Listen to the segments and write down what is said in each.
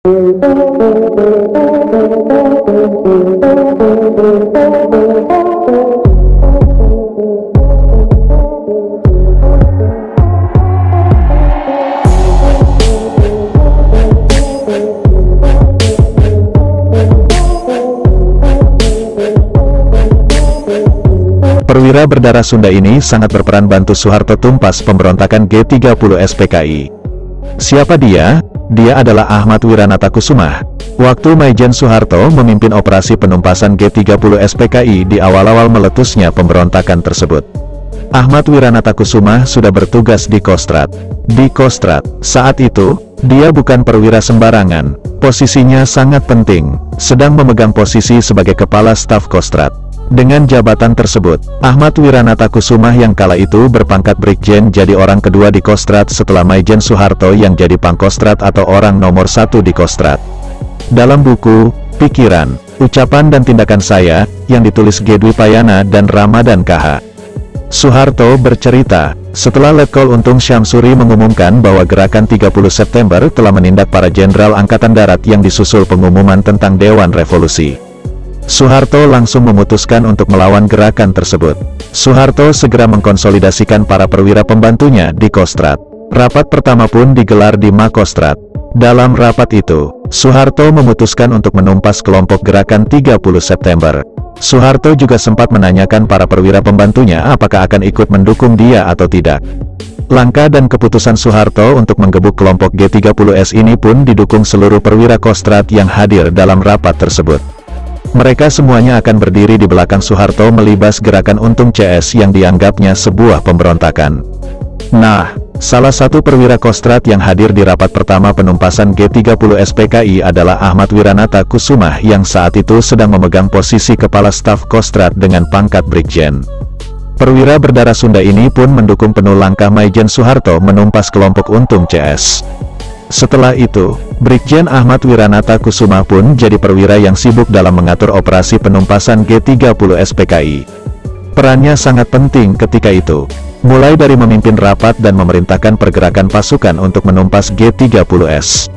Perwira berdarah Sunda ini sangat berperan bantu Soeharto tumpas pemberontakan G30 SPKI. Siapa dia? Dia adalah Ahmad Wiranata Kusumah. Waktu Maijen Soeharto memimpin operasi penumpasan G30 SPKI di awal-awal meletusnya pemberontakan tersebut. Ahmad Wiranata Kusumah sudah bertugas di Kostrad. Di Kostrad, saat itu, dia bukan perwira sembarangan, posisinya sangat penting, sedang memegang posisi sebagai Kepala Staf Kostrad. Dengan jabatan tersebut, Ahmad Wiranata Kusumah yang kala itu berpangkat Brigjen jadi orang kedua di Kostrad setelah Maijen Soeharto yang jadi Pangkostrad atau orang nomor 1 di Kostrad. Dalam buku, Pikiran, Ucapan dan Tindakan Saya, yang ditulis G. Dwipayana dan Ramadan KH, Soeharto bercerita, setelah Letkol Untung Syamsuri mengumumkan bahwa gerakan 30 September telah menindak para jenderal Angkatan Darat yang disusul pengumuman tentang Dewan Revolusi, Soeharto langsung memutuskan untuk melawan gerakan tersebut. Soeharto segera mengkonsolidasikan para perwira pembantunya di Kostrad. Rapat pertama pun digelar di Makostrad. Dalam rapat itu, Soeharto memutuskan untuk menumpas kelompok gerakan 30 September. Soeharto juga sempat menanyakan para perwira pembantunya apakah akan ikut mendukung dia atau tidak. Langkah dan keputusan Soeharto untuk menggebuk kelompok G30S ini pun didukung seluruh perwira Kostrad yang hadir dalam rapat tersebut. Mereka semuanya akan berdiri di belakang Soeharto melibas gerakan Untung CS yang dianggapnya sebuah pemberontakan. Nah, salah satu perwira Kostrad yang hadir di rapat pertama penumpasan G30 SPKI adalah Ahmad Wiranata Kusumah yang saat itu sedang memegang posisi Kepala Staf Kostrad dengan pangkat Brigjen. Perwira berdarah Sunda ini pun mendukung penuh langkah Maijen Soeharto menumpas kelompok Untung CS. Setelah itu, Brigjen Ahmad Wiranata Kusumah pun jadi perwira yang sibuk dalam mengatur operasi penumpasan G30 SPKI. Perannya sangat penting ketika itu, mulai dari memimpin rapat dan memerintahkan pergerakan pasukan untuk menumpas G30S.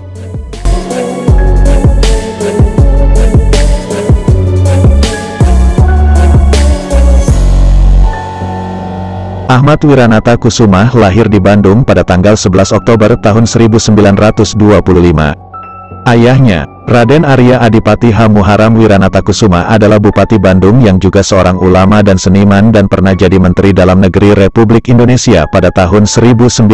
Ahmad Wiranata Kusumah lahir di Bandung pada tanggal 11 Oktober tahun 1925. Ayahnya, Raden Arya Adipati H. Muharam Wiranata Kusumah adalah Bupati Bandung yang juga seorang ulama dan seniman dan pernah jadi Menteri Dalam Negeri Republik Indonesia pada tahun 1945.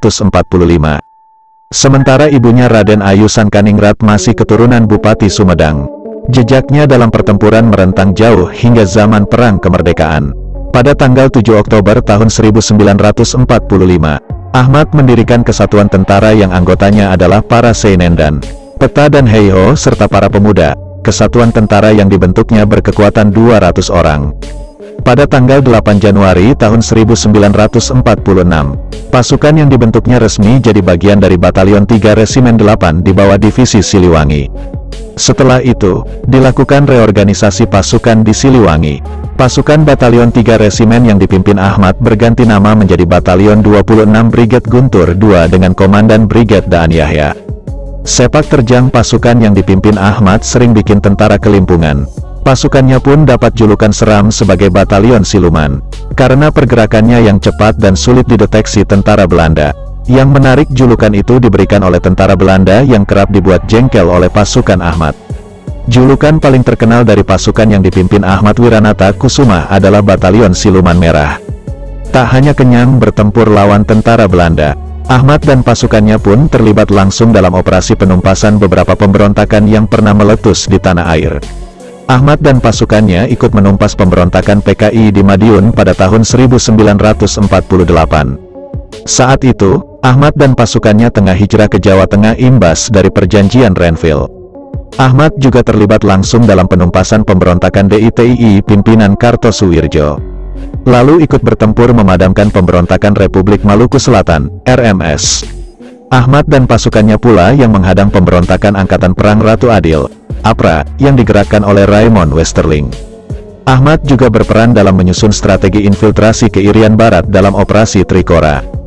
Sementara ibunya Raden Ayu Sankaningrat masih keturunan Bupati Sumedang. Jejaknya dalam pertempuran merentang jauh hingga zaman Perang Kemerdekaan. Pada tanggal 7 Oktober tahun 1945, Ahmad mendirikan kesatuan tentara yang anggotanya adalah para Seinendan, Peta dan Heiho serta para pemuda. Kesatuan tentara yang dibentuknya berkekuatan 200 orang. Pada tanggal 8 Januari tahun 1946, pasukan yang dibentuknya resmi jadi bagian dari Batalion 3 Resimen 8 di bawah Divisi Siliwangi. Setelah itu, dilakukan reorganisasi pasukan di Siliwangi. Pasukan Batalion 3 Resimen yang dipimpin Ahmad berganti nama menjadi Batalion 26 Brigade Guntur II dengan Komandan Brigade Daan Yahya. Sepak terjang pasukan yang dipimpin Ahmad sering bikin tentara kelimpungan. Pasukannya pun dapat julukan seram sebagai Batalion Siluman, karena pergerakannya yang cepat dan sulit dideteksi tentara Belanda. Yang menarik, julukan itu diberikan oleh tentara Belanda yang kerap dibuat jengkel oleh pasukan Ahmad. Julukan paling terkenal dari pasukan yang dipimpin Ahmad Wiranata Kusumah adalah Batalion Siluman Merah. Tak hanya kenyang bertempur lawan tentara Belanda, Ahmad dan pasukannya pun terlibat langsung dalam operasi penumpasan beberapa pemberontakan yang pernah meletus di tanah air. Ahmad dan pasukannya ikut menumpas pemberontakan PKI di Madiun pada tahun 1948. Saat itu, Ahmad dan pasukannya tengah hijrah ke Jawa Tengah imbas dari perjanjian Renville. Ahmad juga terlibat langsung dalam penumpasan pemberontakan DITII pimpinan Kartosuwirjo. Lalu ikut bertempur memadamkan pemberontakan Republik Maluku Selatan, RMS. Ahmad dan pasukannya pula yang menghadang pemberontakan Angkatan Perang Ratu Adil, APRA, yang digerakkan oleh Raymond Westerling. Ahmad juga berperan dalam menyusun strategi infiltrasi ke Irian Barat dalam Operasi Trikora.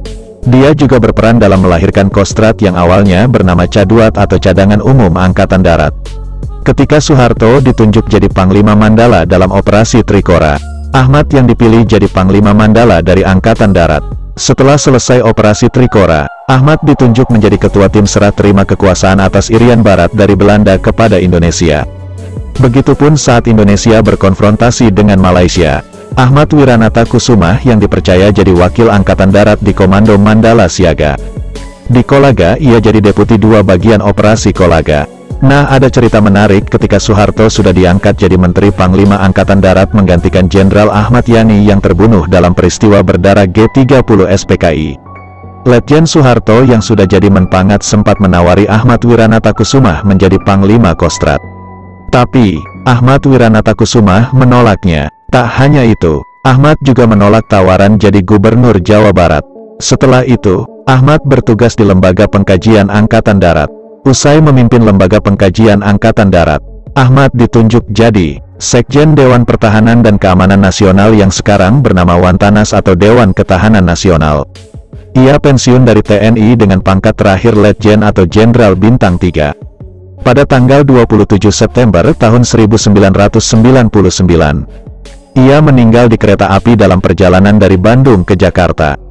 Dia juga berperan dalam melahirkan Kostrad yang awalnya bernama Caduat atau Cadangan Umum Angkatan Darat. Ketika Soeharto ditunjuk jadi Panglima Mandala dalam Operasi Trikora, Ahmad yang dipilih jadi Panglima Mandala dari Angkatan Darat. Setelah selesai Operasi Trikora, Ahmad ditunjuk menjadi Ketua Tim Serah Terima Kekuasaan atas Irian Barat dari Belanda kepada Indonesia. Begitupun saat Indonesia berkonfrontasi dengan Malaysia, Ahmad Wiranata Kusuma yang dipercaya jadi Wakil Angkatan Darat di Komando Mandala Siaga. Di Kolaga ia jadi Deputi 2 Bagian Operasi Kolaga. Nah, ada cerita menarik ketika Soeharto sudah diangkat jadi Menteri Panglima Angkatan Darat menggantikan Jenderal Ahmad Yani yang terbunuh dalam peristiwa berdarah G30 SPKI. Letjen Soeharto yang sudah jadi Menpangat sempat menawari Ahmad Wiranata Kusuma menjadi Panglima Kostrad. Tapi, Ahmad Wiranata Kusuma menolaknya. Tak hanya itu, Ahmad juga menolak tawaran jadi Gubernur Jawa Barat. Setelah itu, Ahmad bertugas di Lembaga Pengkajian Angkatan Darat. Usai memimpin Lembaga Pengkajian Angkatan Darat, Ahmad ditunjuk jadi Sekjen Dewan Pertahanan dan Keamanan Nasional yang sekarang bernama Wantanas atau Dewan Ketahanan Nasional. Ia pensiun dari TNI dengan pangkat terakhir Letjen atau Jenderal Bintang 3. Pada tanggal 27 September tahun 1999. Ia meninggal di kereta api dalam perjalanan dari Bandung ke Jakarta.